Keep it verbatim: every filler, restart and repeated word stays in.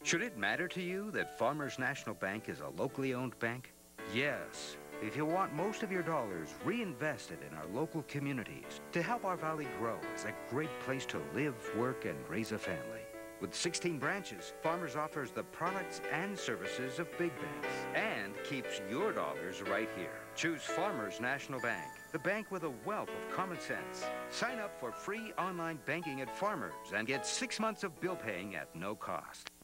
Should it matter to you that Farmers National Bank is a locally owned bank? Yes. If you want most of your dollars reinvested in our local communities to help our valley grow as a great place to live, work, and raise a family. With sixteen branches, Farmers offers the products and services of big banks and keeps your dollars right here. Choose Farmers National Bank, the bank with a wealth of common sense. Sign up for free online banking at Farmers and get six months of bill paying at no cost.